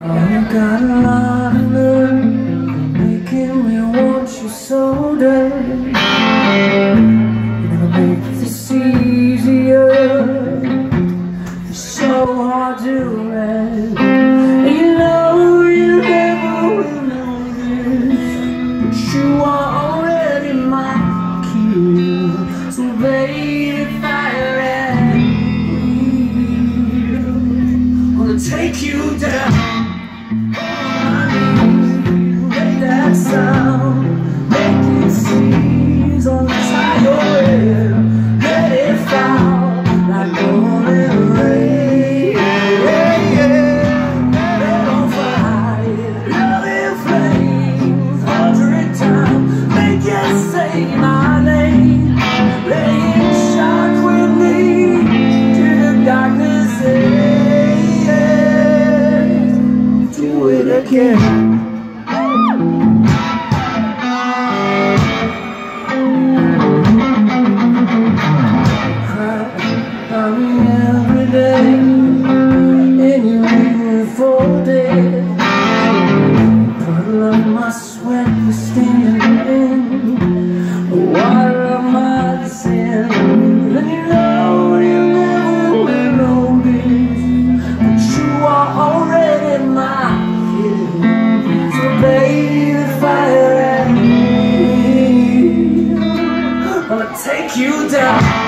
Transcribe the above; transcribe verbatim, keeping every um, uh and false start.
You got a lot of nerve, making me want you so dead. You're gonna make this easier. It's so hard to let. You know you never will know this, but you are already my key. So baby, fire at me. I'm gonna take you down. That sound, make it seize on the side of your head. Let it fall like golden rain. Yeah, yeah. Let it on fire, love in flames. Hundred times, make it say my name. Let it shock with me to the darkness. Yeah. Do it again. Every day, and you leave me for dead. Puddle of my sweat was standing in the water of my sin. And you know you never will know this, but you are already my kid. So baby, fire at me. I'll take you down.